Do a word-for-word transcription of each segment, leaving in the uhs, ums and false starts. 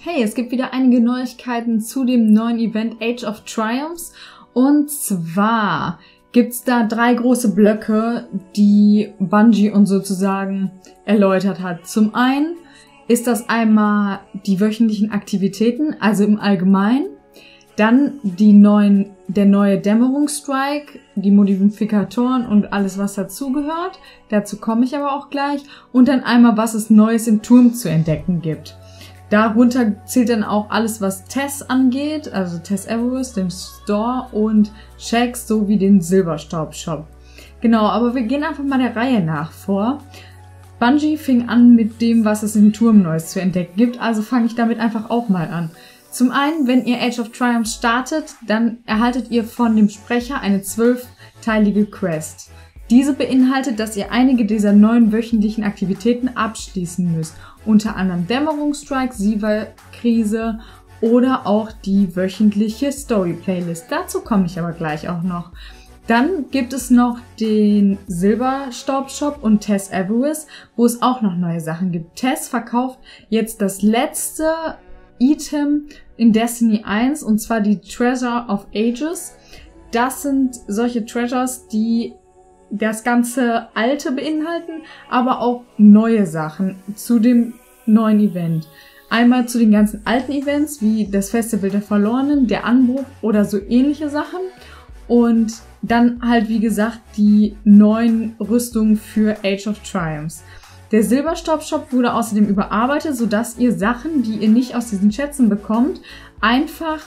Hey, es gibt wieder einige Neuigkeiten zu dem neuen Event Age of Triumphs. Und zwar gibt's da drei große Blöcke, die Bungie uns sozusagen erläutert hat. Zum einen ist das einmal die wöchentlichen Aktivitäten, also im Allgemeinen. Dann die neuen, der neue Dämmerungsstrike, die Modifikatoren und alles, was dazugehört. Dazu komme ich aber auch gleich. Und dann einmal, was es Neues im Turm zu entdecken gibt. Darunter zählt dann auch alles, was Tess angeht, also Tess Everest, den Store und Shax sowie den Silberstaub-Shop. Genau, aber wir gehen einfach mal der Reihe nach vor. Bungie fing an mit dem, was es im Turm Neues zu entdecken gibt, also fange ich damit einfach auch mal an. Zum einen, wenn ihr Age of Triumph startet, dann erhaltet ihr von dem Sprecher eine zwölfteilige Quest. Diese beinhaltet, dass ihr einige dieser neuen wöchentlichen Aktivitäten abschließen müsst. Unter anderem Dämmerungsstrike, Siva-Krise oder auch die wöchentliche Story-Playlist. Dazu komme ich aber gleich auch noch. Dann gibt es noch den Silberstaub-Shop und Tess Everest, wo es auch noch neue Sachen gibt. Tess verkauft jetzt das letzte Item in Destiny eins, und zwar die Treasure of Ages. Das sind solche Treasures, die das ganze Alte beinhalten, aber auch neue Sachen zu dem neuen Event. Einmal zu den ganzen alten Events, wie das Festival der Verlorenen, der Anbruch oder so ähnliche Sachen. Und dann halt, wie gesagt, die neuen Rüstungen für Age of Triumphs. Der Silberstaub-Shop wurde außerdem überarbeitet, sodass ihr Sachen, die ihr nicht aus diesen Schätzen bekommt, einfach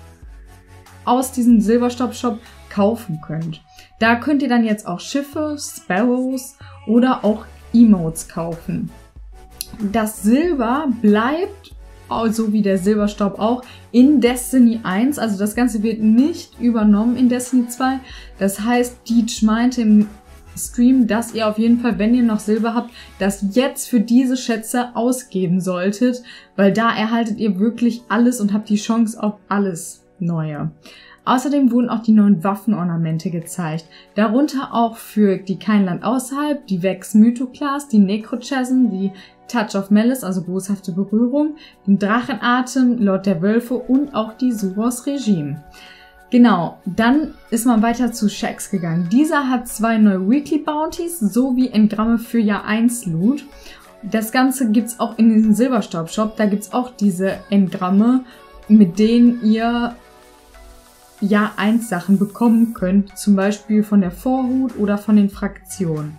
aus diesem Silberstaub-Shop kaufen könnt. Da könnt ihr dann jetzt auch Schiffe, Sparrows oder auch Emotes kaufen. Das Silber bleibt, so wie der Silberstaub auch, in Destiny eins. Also das Ganze wird nicht übernommen in Destiny zwei. Das heißt, Deej meinte im Stream, dass ihr auf jeden Fall, wenn ihr noch Silber habt, das jetzt für diese Schätze ausgeben solltet, weil da erhaltet ihr wirklich alles und habt die Chance auf alles Neue. Außerdem wurden auch die neuen Waffenornamente gezeigt, darunter auch für die Kein Land außerhalb, die Vex Mythoclast, die Necrochasm, die Touch of Malice, also boshafte Berührung, den Drachenatem, Lord der Wölfe und auch die Suros Regime. Genau, dann ist man weiter zu Shax gegangen. Dieser hat zwei neue Weekly Bounties sowie Engramme für Jahr eins Loot. Das Ganze gibt's auch in diesem Silberstaub-Shop. Da gibt's auch diese Engramme, mit denen ihr Jahr eins Sachen bekommen könnt. Zum Beispiel von der Vorhut oder von den Fraktionen.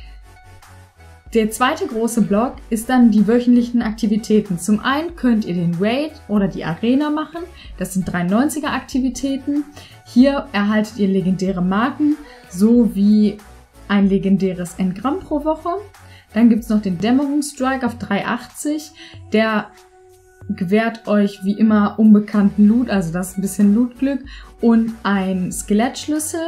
Der zweite große Block ist dann die wöchentlichen Aktivitäten. Zum einen könnt ihr den Raid oder die Arena machen. Das sind dreiundneunziger Aktivitäten. Hier erhaltet ihr legendäre Marken sowie ein legendäres Engramm pro Woche. Dann gibt es noch den Dämmerungsstrike auf dreihundertachtzig. Der gewährt euch wie immer unbekannten Loot, also das ist ein bisschen Lootglück, und ein Skelettschlüssel.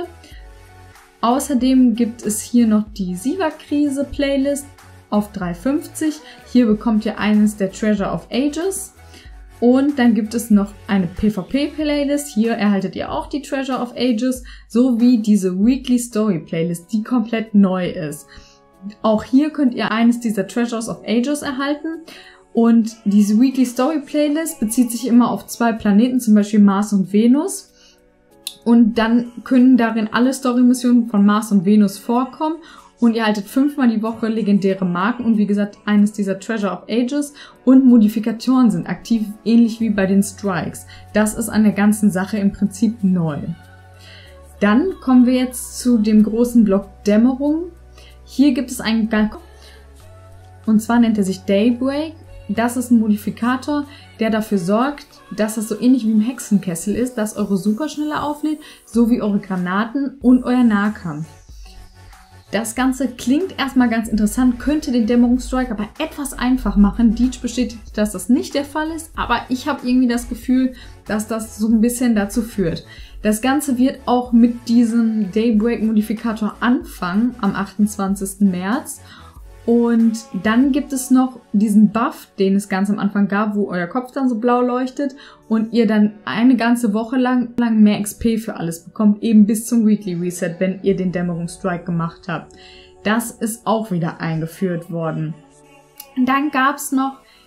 Außerdem gibt es hier noch die Siva-Krise-Playlist auf dreihundertfünfzig. Hier bekommt ihr eines der Treasure of Ages. Und dann gibt es noch eine PvP-Playlist. Hier erhaltet ihr auch die Treasure of Ages, sowie diese Weekly Story-Playlist, die komplett neu ist. Auch hier könnt ihr eines dieser Treasures of Ages erhalten. Und diese Weekly Story Playlist bezieht sich immer auf zwei Planeten, zum Beispiel Mars und Venus. Und dann können darin alle Story-Missionen von Mars und Venus vorkommen. Und ihr haltet fünfmal die Woche legendäre Marken und wie gesagt eines dieser Treasure of Ages. Und Modifikatoren sind aktiv, ähnlich wie bei den Strikes. Das ist an der ganzen Sache im Prinzip neu. Dann kommen wir jetzt zu dem großen Block Dämmerung. Hier gibt es einen Block, und zwar nennt er sich Daybreak. Das ist ein Modifikator, der dafür sorgt, dass es so ähnlich wie im Hexenkessel ist, dass eure Super schneller auflädt, sowie eure Granaten und euer Nahkampf. Das Ganze klingt erstmal ganz interessant, könnte den Dämmerungsstrike aber etwas einfach machen. Deej bestätigt, dass das nicht der Fall ist, aber ich habe irgendwie das Gefühl, dass das so ein bisschen dazu führt. Das Ganze wird auch mit diesem Daybreak-Modifikator anfangen am achtundzwanzigsten März. Und dann gibt es noch diesen Buff, den es ganz am Anfang gab, wo euer Kopf dann so blau leuchtet und ihr dann eine ganze Woche lang, lang mehr X P für alles bekommt, eben bis zum Weekly Reset, wenn ihr den Dämmerungsstrike gemacht habt. Das ist auch wieder eingeführt worden. Dann gab es noch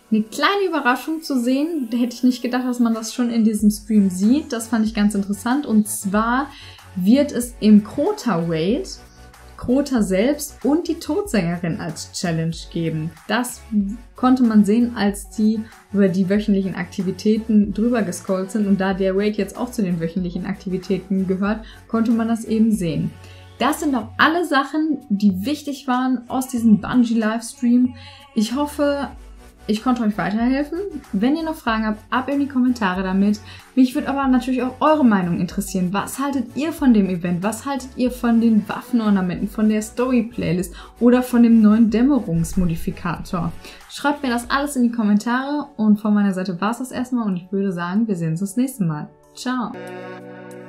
eine kleine Überraschung zu sehen. Da hätte ich nicht gedacht, dass man das schon in diesem Stream sieht. Das fand ich ganz interessant. Und zwar wird es im Crota-Raid Crota selbst und die Todsängerin als Challenge geben. Das konnte man sehen, als die über die wöchentlichen Aktivitäten drüber gescrollt sind. Und da der Raid jetzt auch zu den wöchentlichen Aktivitäten gehört, konnte man das eben sehen. Das sind auch alle Sachen, die wichtig waren aus diesem Bungie-Livestream. Ich hoffe, ich konnte euch weiterhelfen. Wenn ihr noch Fragen habt, ab in die Kommentare damit. Mich würde aber natürlich auch eure Meinung interessieren. Was haltet ihr von dem Event? Was haltet ihr von den Waffenornamenten, von der Story-Playlist oder von dem neuen Dämmerungsmodifikator? Schreibt mir das alles in die Kommentare und von meiner Seite war es das erstmal und ich würde sagen, wir sehen uns das nächste Mal. Ciao!